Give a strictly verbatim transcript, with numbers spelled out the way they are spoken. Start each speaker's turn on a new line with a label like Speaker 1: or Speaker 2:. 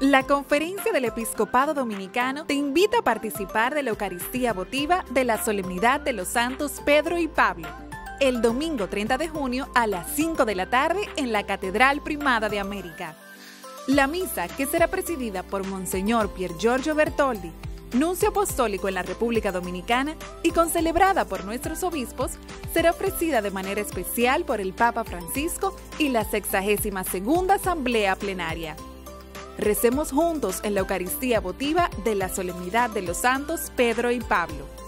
Speaker 1: La Conferencia del Episcopado Dominicano te invita a participar de la Eucaristía votiva de la Solemnidad de los Santos Pedro y Pablo, el domingo treinta de junio a las cinco de la tarde en la Catedral Primada de América. La misa, que será presidida por Monseñor Pier Giorgio Bertoldi, nuncio apostólico en la República Dominicana, y concelebrada por nuestros obispos, será ofrecida de manera especial por el Papa Francisco y la sexagésima segunda Asamblea Plenaria. Recemos juntos en la Eucaristía votiva de la Solemnidad de los Santos Pedro y Pablo.